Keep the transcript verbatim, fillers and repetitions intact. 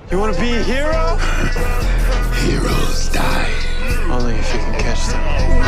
You want to be a hero? Heroes die. Only if you can catch them.